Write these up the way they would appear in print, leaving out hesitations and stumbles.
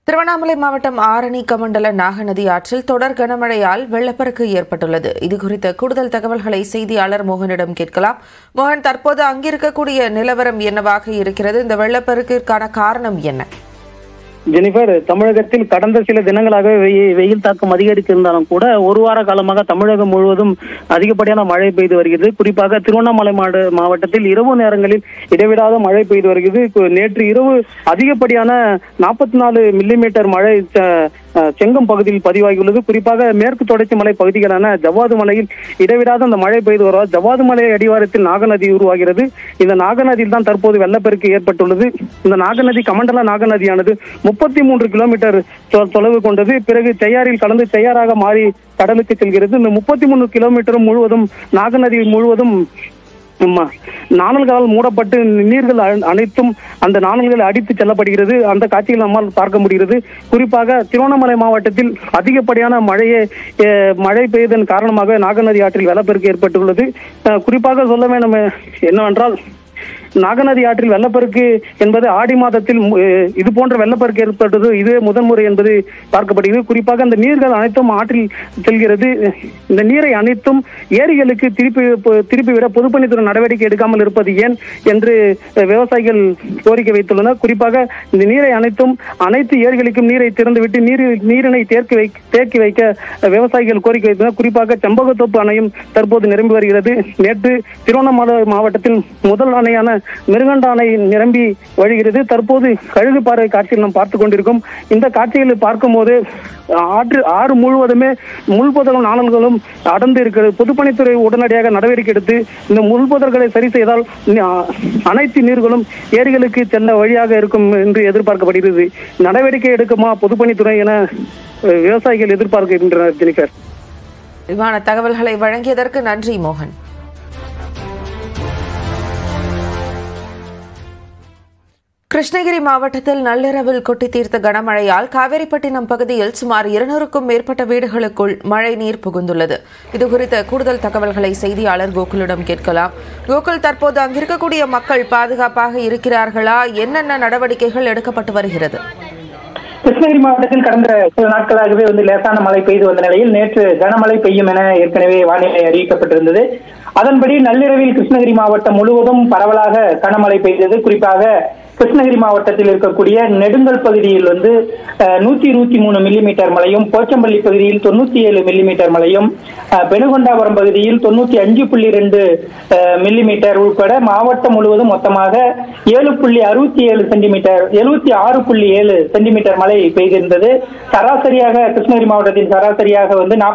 திருவண்ணாமலை மாவட்டம் ஆரணி கமண்டல நாகநதி ஆற்றில் தொடர் கனமழையால் வெள்ளப்பெருக்கு ஏற்பட்டுள்ளது. இதுகுறித்த கூடுதல் தகவல்களை செய்தியாளர் மோகனிடம் கேட்கலாம். மோகன், தற்போது அங்கிருக்கக்கூடிய நிலவரம் என்னவாக இருக்கிறது? இந்த வெள்ளப்பெருக்கிற்கான காரணம் என்ன? ஜெனிஃபர், தமிழகத்தில் கடந்த சில தினங்களாக வெயில் தாக்கம் அதிகரித்திருந்தாலும் கூட ஒரு வார காலமாக தமிழகம் முழுவதும் அதிகப்படியான மழை பெய்து வருகிறது. குறிப்பாக திருவண்ணாமலை மாவட்டத்தில் இரவு நேரங்களில் இடைவிடாத மழை பெய்து வருகிறது. நேற்று இரவு அதிகப்படியான 44 மில்லிமீட்டர் மழை செங்கம் பகுதியில் பதிவாகியுள்ளது. குறிப்பாக மேற்கு தொடர்ச்சி மலை பகுதிகளான ஜவ்வாது மலையில் இடைவிடாத அந்த மழை பெய்து வருவதால் ஜவ்வாது மலை அடிவாரத்தில் நாகநதி உருவாகிறது. இந்த நாகநதியில் தான் தற்போது வெள்ளப்பெருக்கு ஏற்பட்டுள்ளது. இந்த நாகநதி கமண்டல நாகநதியானது 33 கிலோமீட்டர் தொலைவு கொண்டது. பிறகு செய்யாறில் கலந்து செய்யாறாக மாறி கடலுக்கு செல்கிறது. இந்த 33 கிலோமீட்டர் முழுவதும் நாகநதி முழுவதும் நாணல்களால் மூடப்பட்டு நீர்கள் அனைத்தும் அந்த நாணல்கள் அடித்து செல்லப்படுகிறது. அந்த காட்சிகள் நம்மால் பார்க்க முடிகிறது. குறிப்பாக திருவண்ணாமலை மாவட்டத்தில் அதிகப்படியான மழை பெய்ததன் காரணமாக நாகநதி ஆற்றில் வெள்ளப்பெருக்கு ஏற்பட்டுள்ளது. குறிப்பாக சொல்ல வேண்டும் என்னவென்றால், நாகநதி ஆற்றில் வெள்ளப்பெருக்கு என்பது ஆடி மாதத்தில் இது போன்ற வெள்ளப்பெருக்கு ஏற்பட்டது இதுவே முதன்முறை என்பது பார்க்கப்படுகிறது. குறிப்பாக அந்த நீர்கள் அனைத்தும் ஆற்றில் செல்கிறது. இந்த நீரை அனைத்தும் ஏரிகளுக்கு திருப்பிவிட பொதுப்பணித்துறை நடவடிக்கை எடுக்காமல் இருப்பது ஏன் என்று விவசாயிகள் கோரிக்கை வைத்துள்ளனர். குறிப்பாக இந்த நீரை அனைத்து ஏரிகளுக்கும் நீரை திறந்துவிட்டு நீரினை தேக்கி வைக்க விவசாயிகள் கோரிக்கை வைத்தனர். குறிப்பாக செம்பகத்தோப்பு அணையும் தற்போது நிரம்பி வருகிறது. நேற்று திருவண்ணாமலை மாவட்டத்தில் முதல் அணையான மிருகண்ட அணை நிரம்பி வழிகிறது. தற்போது கழுகு பார்வை காட்சியில் நாம் பார்த்துக் கொண்டிருக்கும். இந்த காட்சிகளை பார்க்கும் போது ஆறு முழுவதுமே முள்புதரும் நாணல்களும் அடர்ந்து இருக்கிறது. பொதுப்பணித்துறை உடனடியாக நடவடிக்கை எடுத்து இந்த முள்புதர்களை சரி செய்தால் அனைத்து நீர்களும் ஏரிகளுக்கு செல்ல வழியாக இருக்கும் என்று எதிர்பார்க்கப்படுகிறது. நடவடிக்கை எடுக்குமா பொதுப்பணித்துறை என விவசாயிகள் எதிர்பார்க்கின்றனர். ஜெனிஃபர், விமான தகவல்களை வழங்கியதற்கு நன்றி மோகன். கிருஷ்ணகிரி மாவட்டத்தில் நள்ளிரவில் கொட்டி தீர்த்த கனமழையால் காவேரிப்பட்டினம் பகுதியில் சுமார் 200க்கும் மேற்பட்ட வீடுகளுக்குள் மழை நீர் புகுந்துள்ளது. இதுகுறித்த கூடுதல் தகவல்களை செய்தியாளர் கோகுலிடம் கேட்கலாம். கோகுல், தற்போது அங்கிருக்கக்கூடிய மக்கள் பாதுகாப்பாக இருக்கிறார்களா? என்னென்ன நடவடிக்கைகள் எடுக்கப்பட்டு வருகிறது? கிருஷ்ணகிரி மாவட்டத்தில் கடந்த சில நாட்களாகவே லேசான மழை பெய்து வந்த நிலையில் நேற்று கனமழை பெய்யும் என ஏற்கனவே வானிலை அறிவிக்கப்பட்டிருந்தது. அதன்படி நள்ளிரவில் கிருஷ்ணகிரி மாவட்டம் முழுவதும் பரவலாக கனமழை பெய்தது. குறிப்பாக கிருஷ்ணகிரி மாவட்டத்தில் இருக்கக்கூடிய நெடுங்கல் பகுதியில் 123 மில்லிமீட்டர் மழையும், போச்சம்பள்ளி பகுதியில் 97 மில்லிமீட்டர் மழையும், பெனுகொண்டாபுரம் பகுதியில் 95.2 மில்லிமீட்டர் உட்பட மாவட்டம் முழுவதும் மொத்தமாக 7.67 சென்டிமீட்டர் 76.7 சென்டிமீட்டர் மழை பெய்திருந்தது. சராசரியாக கிருஷ்ணகிரி மாவட்டத்தின் சராசரியாக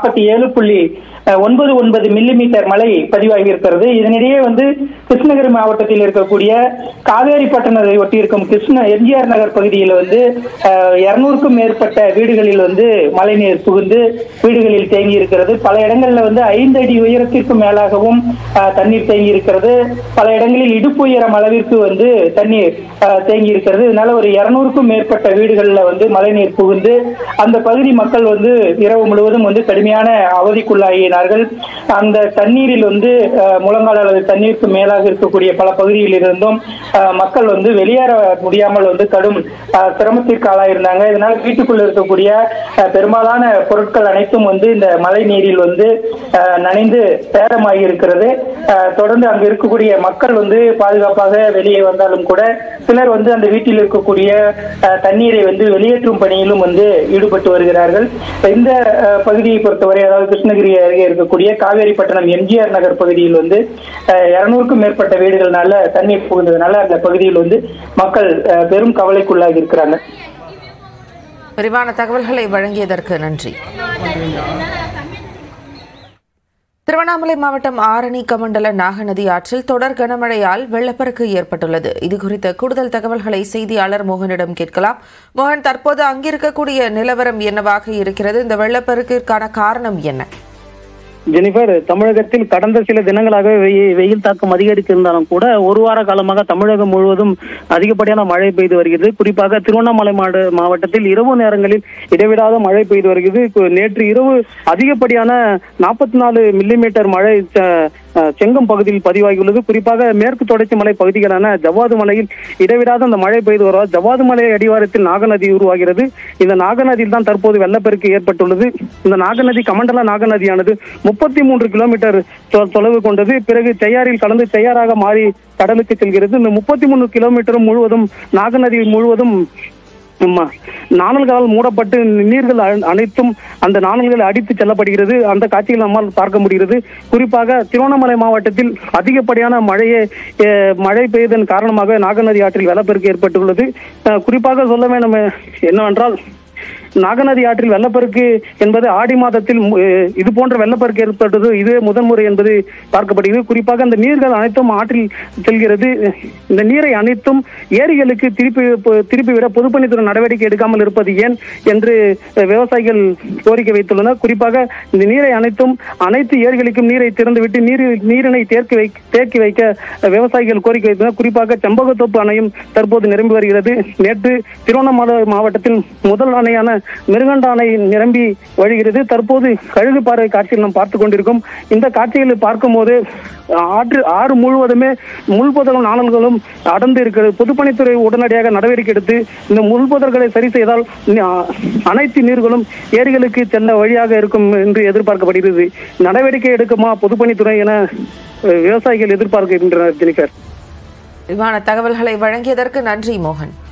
47.99 மில்லிமீட்டர் மழை பதிவாகி இருக்கிறது. இதனிடையே கிருஷ்ணகிரி மாவட்டத்தில் இருக்கக்கூடிய காவேரிப்பட்டினத்தை ஒட்டியிருக்கும் எம்ஜிஆர் நகர் பகுதியில் 200க்கும் மேற்பட்ட வீடுகளில் மழைநீர் புகுந்து வீடுகளில் தேங்கி இருக்கிறது. பல இடங்களில் 5 அடி உயரத்திற்கும் மேலாகவும் தண்ணீர் தேங்கி இருக்கிறது. பல இடங்களில் இடுப்பு உயரம் அளவிற்கு தண்ணீர் தேங்கி இருக்கிறது. இதனால ஒரு 200க்கும் மேற்பட்ட வீடுகளில் மழைநீர் புகுந்து அந்த பகுதி மக்கள் இரவு முழுவதும் கடுமையான அவதிக்குள்ளாகினார்கள். அந்த தண்ணீரில் முழங்கால் அளவு தண்ணீருக்கு மேலாக இருக்கக்கூடிய பல பகுதியில் இருந்தும் மக்கள் வெளியேற முடியாமல் கடும் சிரமத்திற்கு ஆளாயிருந்தாங்க. இதனால் வீட்டுக்குள்ள இருக்கக்கூடிய பெரும்பாலான பொருட்கள் அனைத்தும் இந்த மழை நீரில் நனைந்து சேதமாகி இருக்கிறது. தொடர்ந்து அங்கு இருக்கக்கூடிய மக்கள் பாதுகாப்பாக வெளியே வந்தாலும் கூட சிலர் அந்த வீட்டில் இருக்கக்கூடிய தண்ணீரை வெளியேற்றும் பணியிலும் ஈடுபட்டு வருகிறார்கள். இந்த பகுதியை பொறுத்தவரை, அதாவது கிருஷ்ணகிரி அருகே இருக்கக்கூடிய காவேரிப்பட்டினம் எம்ஜிஆர் நகர் பகுதியில் 200க்கும் மேற்பட்ட வீடுகள்னால தண்ணீர் புகுந்ததுனால அந்த பகுதியில் மக்கள் பெரும் கவலைக்குள்ளாகி இருக்கிறாங்க. விரிவான தகவல்களை வழங்கியதற்கு நன்றி. திருவண்ணாமலை மாவட்டம் ஆரணி கமண்டல நாகநதி ஆற்றில் தொடர் கனமழையால் வெள்ளப்பெருக்கு ஏற்பட்டுள்ளது. இதுகுறித்த கூடுதல் தகவல்களை செய்தியாளர் மோகனிடம் கேட்கலாம். மோகன், தற்போது அங்கிருக்கக்கூடிய நிலவரம் என்னவாக இருக்கிறது? இந்த வெள்ளப்பெருக்கிற்கான காரணம் என்ன? ஜெனிஃபர், தமிழகத்தில் கடந்த சில தினங்களாக வெயில் தாக்கம் அதிகரித்திருந்தாலும் கூட ஒரு வார காலமாக தமிழகம் முழுவதும் அதிகப்படியான மழை பெய்து வருகிறது. குறிப்பாக திருவண்ணாமலை மாவட்டத்தில் இரவு நேரங்களில் இடைவிடாத மழை பெய்து வருகிறது. நேற்று இரவு அதிகப்படியான 44 மில்லிமீட்டர் மழை செங்கம் பகுதியில் பதிவாகியுள்ளது. குறிப்பாக மேற்கு தொடர்ச்சி மலை பகுதிகளான ஜவ்வாது மலையில் இடைவிடாத அந்த மழை பெய்து வருவதால் ஜவ்வாது மலை அடிவாரத்தில் நாகநதி உருவாகிறது. இந்த நாகநதியில் தான் தற்போது வெள்ளப்பெருக்கு ஏற்பட்டுள்ளது. இந்த நாகநதி கமண்டல நாகநதியானது 33 கிலோமீட்டர் தொலைவு கொண்டது. பிறகு செய்யாறில் கலந்து செய்யாறாக மாறி கடலுக்கு செல்கிறது. இந்த 33 கிலோமீட்டர் முழுவதும் நாகநதி முழுவதும் நாணல்களால் மூடப்பட்டு நீர்கள் அனைத்தும் அந்த நாணல்களை அடித்து செல்லப்படுகிறது. அந்த காட்சிகள் நம்மால் பார்க்க முடிகிறது. குறிப்பாக திருவண்ணாமலை மாவட்டத்தில் அதிகப்படியான மழை பெய்ததன் காரணமாக நாகநதி ஆற்றில் வெள்ளப்பெருக்கு ஏற்பட்டுள்ளது. குறிப்பாக சொல்ல வேண்டும் என்னவென்றால், நாகநதி ஆற்றில் வெள்ளப்பெருக்கு என்பது ஆடி மாதத்தில் இது போன்ற வெள்ளப்பெருக்கு ஏற்பட்டது இதுவே முதன்முறை என்பது பார்க்கப்படுகிறது. குறிப்பாக அந்த நீர்கள் அனைத்தும் ஆற்றில் செல்கிறது. இந்த நீரை அனைத்தும் ஏரிகளுக்கு திருப்பிவிட பொதுப்பணித்துறை நடவடிக்கை எடுக்காமல் இருப்பது ஏன் என்று விவசாயிகள் கோரிக்கை வைத்துள்ளனர். குறிப்பாக இந்த நீரை அனைத்து ஏரிகளுக்கும் நீரை திறந்துவிட்டு நீரினை தேக்கி வைக்க விவசாயிகள் கோரிக்கை வைத்தனர். குறிப்பாக செம்பகத்தோப்பு அணையும் தற்போது நிரம்பி வருகிறது. நேற்று திருவண்ணாமலை மாவட்டத்தில் முதல் அணையான மிருகண்ட அணை நிரம்பி வழிகிறது. தற்போது கழுகு பாறை காட்சியில் நாம் பார்த்துக் கொண்டிருக்கும். இந்த காட்சிகளை பார்க்கும் போது ஆறு முழுவதுமே முள்புதரும் நாணல்களும் அடர்ந்து இருக்கிறது. பொதுப்பணித்துறை உடனடியாக நடவடிக்கை எடுத்து இந்த முள்புதர்களை சரி செய்தால் அனைத்து நீர்களும் ஏரிகளுக்கு செல்ல வழியாக இருக்கும் என்று எதிர்பார்க்கப்படுகிறது. நடவடிக்கை எடுக்குமா பொதுப்பணித்துறை என விவசாயிகள் எதிர்பார்க்கின்றனர். ஜெனிஃபர், விரிவான தகவல்களை வழங்கியதற்கு நன்றி மோகன்.